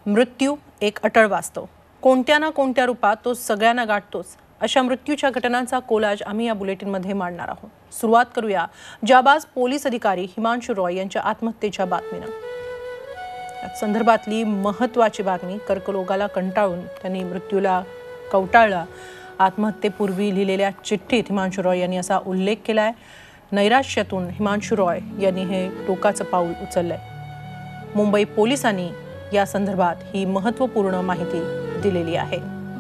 मृत्यू एक अटळ वास्तव, कोणत्या ना कोणत्या रूपात तो सगळ्यांना गाठतोच। अशा मृत्यूच्या घटनांचा कोलाज आम्ही या बुलेटिनमध्ये मांडणार आहोत। सुरुवात करूया जाबाज पोलीस अधिकारी हिमांशु रॉय यांच्या आत्महत्येच्या बातमीने। या संदर्भातली महत्त्वाची बातमी, कर्करोगाला कंटाळून त्यांनी मृत्यूला कवटाळला। आत्महत्येपूर्वी लिहिलेल्या चिठ्ठीत हिमांशु रॉय यांनी असा उल्लेख केलाय। नैराश्यातून हिमांशु रॉय यांनी हे टोकाचं पाऊल उचललंय। मुंबई पोलिसांनी या संदर्भात ही महत्त्वपूर्ण माहिती दिलेली आहे।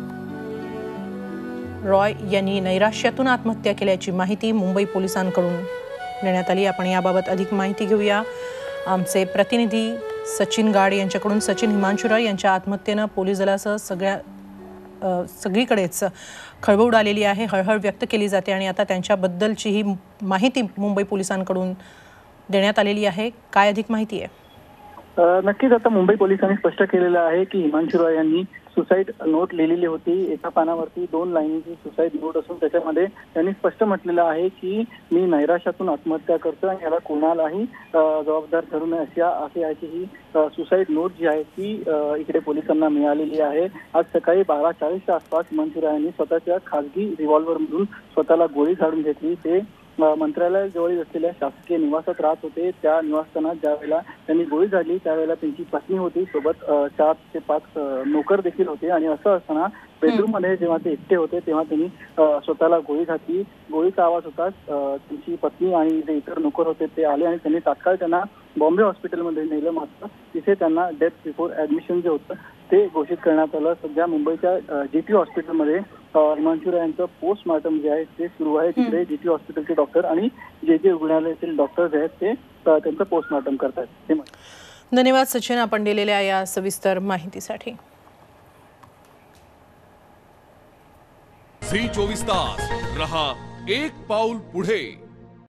रॉय यांनी नैराश्यातून आत्महत्या केल्याची माहिती मुंबई पोलिसांकडून देण्यात आली। आपण याबाबत अधिक माहिती घेऊया। आमचे प्रतिनिधी सचिन गाड यांच्याकडून। सचिन, हिमांशु रॉय यांच्या आत्महत्येने पोलीस दलासह सगळीकडेच खळबळ उडालेली आहे, हळहळ व्यक्त केली जाते आणि आता त्यांच्याबद्दलची ही माहिती मुंबई पोलिसांकडून देण्यात आलेली आहे। काय अधिक माहिती आहे? नक्कीच आता मुंबई पोलिसांनी स्पष्ट केलेलं आहे की हिमांशु रॉय यांनी सुसाईड नोट लिहिलेली होती। एका पानावरती 2 लाईनीची सुसाईड नोट असून त्याच्यामध्ये त्यांनी स्पष्ट म्हटलेलं आहे की मी नैराश्यातून आत्महत्या करतो आणि याला कोणालाही जबाबदार ठरू नये अशी ही सुसाईड नोट जी आहे ती इकडे पोलिसांना मिळालेली आहे। आज सकाळी 12:40च्या आसपास हिमांशु रॉय यांनी स्वतःच्या खासगी रिव्हॉल्व्हरमधून स्वतःला गोळी झाडून घेतली। ते मंत्रालयाजवळ असलेल्या शासकीय निवासात राहत होते। त्या निवासस्थानात ज्यावेळेला त्यांनी गोळी झाडली त्यावेळेला त्यांची पत्नी होती, सोबत 4 ते 5 नोकर देखील होते आणि असं असताना बेडरूम मध्ये जेव्हा ते एकटे होते तेव्हा त्यांनी स्वतःला गोळी घातली। गोळीचा आवाज होताच त्यांची पत्नी आणि जे इतर नोकर होते ते आले आणि त्यांनी तात्काळ त्यांना बॉम्बे हॉस्पिटलमध्ये नेलं। मात्र तिथे त्यांना डेथ बिफोर ऍडमिशन जे होतं ते घोषित करण्यात आलं। सध्या मुंबईच्या जीटी हॉस्पिटलमध्ये हिमांशु रॉय यांचं पोस्टमॉर्टम जे आहे ते सुरू आहे। तिथे जीटी हॉस्पिटलचे डॉक्टर आणि जे रुग्णालयातील डॉक्टर जे आहेत ते त्यांचं पोस्टमॉर्टम करतात। धन्यवाद सचिन, आपण दिलेल्या या सविस्तर माहितीसाठी। झी 24 तास रहा एक पाऊल पुढे।